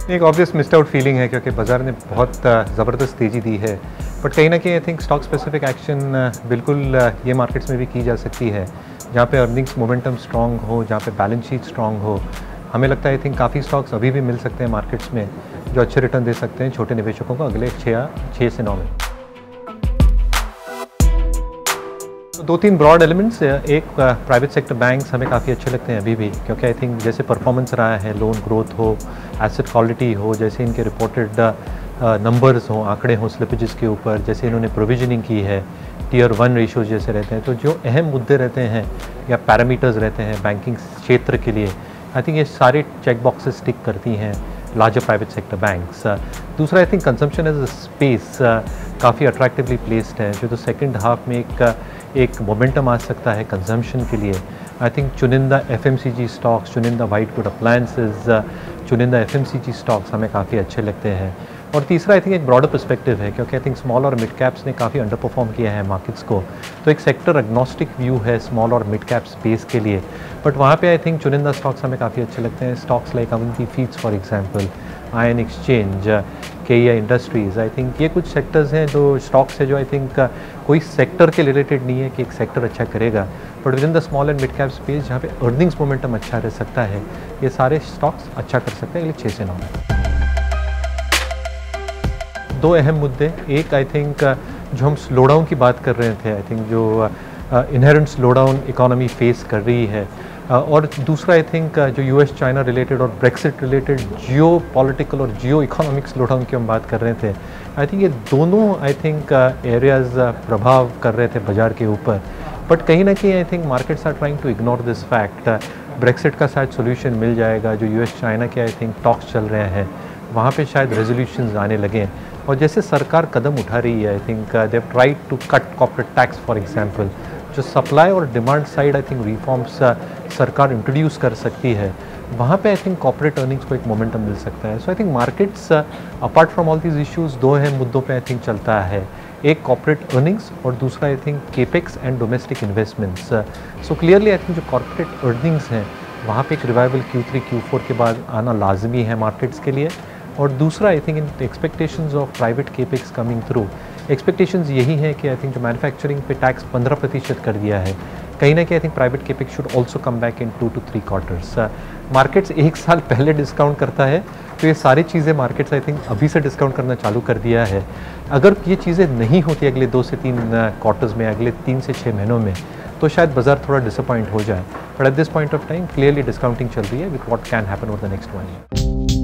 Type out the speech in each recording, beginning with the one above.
एक obvious missed out feeling है क्योंकि बाज़ार ने बहुत ज़बरदस्त तेज़ी दी है, बट कहीं ना कहीं I think stock specific action बिल्कुल ये मार्केट्स में भी की जा सकती है जहाँ पे अर्निंग्स मोमेंटम स्ट्रॉन्ग हो, जहाँ पे बैलेंस शीट स्ट्रॉन्ग हो। हमें लगता है आई थिंक काफ़ी स्टॉक्स अभी भी मिल सकते हैं मार्केट्स में जो अच्छे रिटर्न दे सकते हैं छोटे निवेशकों को अगले 6 से 9 में। दो तीन ब्रॉड एलिमेंट्स, एक प्राइवेट सेक्टर बैंक्स हमें काफ़ी अच्छे लगते हैं अभी भी, क्योंकि आई थिंक जैसे परफॉर्मेंस रहा है, लोन ग्रोथ हो, एसेट क्वालिटी हो, जैसे इनके रिपोर्टेड नंबर्स हों, आंकड़े हों स्लिपेजेस के ऊपर, जैसे इन्होंने प्रोविजनिंग की है, टियर 1 रेशियोज जैसे रहते हैं, तो जो अहम मुद्दे रहते हैं या पैरामीटर्स रहते हैं बैंकिंग क्षेत्र के लिए, आई थिंक ये सारे चेक बॉक्सेस टिक करती हैं लार्जर प्राइवेट सेक्टर बैंक्स। दूसरा I think consumption as a space काफ़ी अट्रैक्टिवली प्लेस्ड है, जो तो सेकेंड हाफ में एक मोमेंटम आ सकता है कंजम्पशन के लिए। आई थिंक चुनिंदा FMCG स्टॉक्स, चुनिंदा वाइट गुड अप्लायंसेस, चुनिंदा FMCG स्टॉक्स हमें काफ़ी अच्छे लगते हैं। और तीसरा आई थिंक एक ब्रॉडर पर्सपेक्टिव है, क्योंकि आई थिंक स्मॉल और मिड कैप्स ने काफ़ी अंडर परफॉर्म किया है मार्केट्स को, तो एक सेक्टर एग्नोस्टिक व्यू है स्मॉल और मिड कैप स्पेस के लिए, बट वहाँ पे आई थिंक चुनिंदा स्टॉक्स हमें काफ़ी अच्छे लगते हैं। Stocks like Avanti feeds for example, ion exchange, KEI industries, I think ये कुछ सेक्टर्स हैं जो स्टॉक्स है जो आई थिंक कोई सेक्टर के रिलेटेड नहीं है कि एक सेक्टर अच्छा करेगा, but within the small and mid cap space जहाँ पे अर्निंग्स मोमेंटम अच्छा रह सकता है, ये सारे स्टॉक्स अच्छा कर सकते हैं अगले 6 से 9 में। दो अहम मुद्दे, एक आई थिंक जो हम स्लो डाउन की बात कर रहे थे, आई थिंक जो inherent slowdown economy face कर रही है, और दूसरा आई थिंक जो US चाइना रिलेटेड और ब्रेक्सिट रिलेटेड जियो पॉलिटिकल और जियो इकोनॉमिक स्लो डाउन की हम बात कर रहे थे, आई थिंक ये दोनों आई थिंक एरियाज़ प्रभाव कर रहे थे बाज़ार के ऊपर, बट कहीं ना कहीं I think markets are trying to ignore this fact. Brexit का शायद सोल्यूशन मिल जाएगा, जो US चाइना के आई थिंक टॉक्स चल रहे हैं वहाँ पे शायद रेजोल्यूशंस आने लगे, और जैसे सरकार कदम उठा रही है, I think they have tried to cut corporate tax for example, जो सप्लाई और demand side I think reforms सरकार इंट्रोड्यूस कर सकती है, वहाँ पे आई थिंक कॉर्पोरेट अर्निंग्स को एक मोमेंटम मिल सकता है। So I think markets apart from all these issues दो अहम मुद्दों पे आई थिंक चलता है, एक कॉर्पोरेट अर्निंग्स और दूसरा I think capex and domestic investments. So clearly I think जो कॉर्पोरेट अर्निंग्स हैं वहाँ पे एक रिवाइवल Q3 Q4 के बाद आना लाजमी है मार्केट्स के लिए, और दूसरा I think in expectations of private capex coming through, expectations यही है कि आई थिंक जो मैन्युफैक्चरिंग पे टैक्स 15% कर दिया है, कहीं ना कहीं I think private capex should also come back in 2 to 3 quarters. Markets एक साल पहले डिस्काउंट करता है, तो ये सारी चीज़ें मार्केट्स आई थिंक अभी से डिस्काउंट करना चालू कर दिया है। अगर ये चीज़ें नहीं होती अगले 2 से 3 क्वार्टर्स में, अगले 3 से 6 महीनों में, तो शायद बाजार थोड़ा डिसअपॉइंट हो जाए, but at this point of time clearly discounting चल रही है with what can happen over the next 1 year.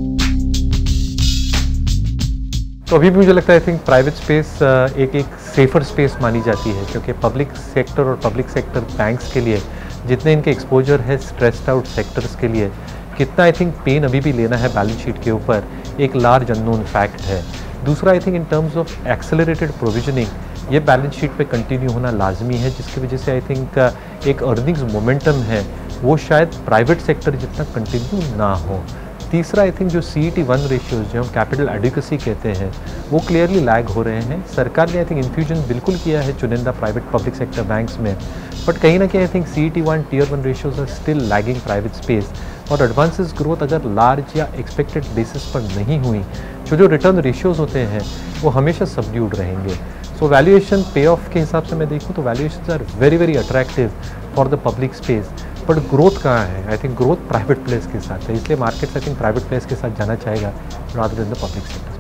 तो अभी भी मुझे लगता है आई थिंक प्राइवेट स्पेस एक सेफ़र स्पेस मानी जाती है, क्योंकि पब्लिक सेक्टर और पब्लिक सेक्टर बैंक्स के लिए जितने इनके एक्सपोजर है स्ट्रेस्ड आउट सेक्टर्स के लिए, कितना आई थिंक पेन अभी भी लेना है बैलेंस शीट के ऊपर, एक लार्ज अननोन फैक्ट है। दूसरा I think in terms of accelerated provisioning ये बैलेंस शीट पे कंटिन्यू होना लाजमी है, जिसकी वजह से आई थिंक एक अर्निंग्स मोमेंटम है वो शायद प्राइवेट सेक्टर जितना कंटिन्यू ना हो। तीसरा आई थिंक जो CET1 रेशियोज जो हम कैपिटल एडिक्वेसी कहते हैं वो क्लियरली लैग हो रहे हैं। सरकार ने आई थिंक इन्फ्यूजन बिल्कुल किया है चुनिंदा प्राइवेट पब्लिक सेक्टर बैंक्स में, बट कहीं ना कहीं I think CET1 tier 1 ratios are still lagging private space, और एडवांसेस ग्रोथ अगर लार्ज या एक्सपेक्टेड बेसिस पर नहीं हुई, जो रिटर्न रेशियोज होते हैं वो हमेशा सबड्यूड रहेंगे। सो वैल्यूएशन पे ऑफ के हिसाब से मैं देखूँ तो valuations are very very attractive for the public space, but growth कहाँ है? I think growth private place के साथ है, इसलिए market I think private place के साथ जाना चाहेगा rather than the public sector.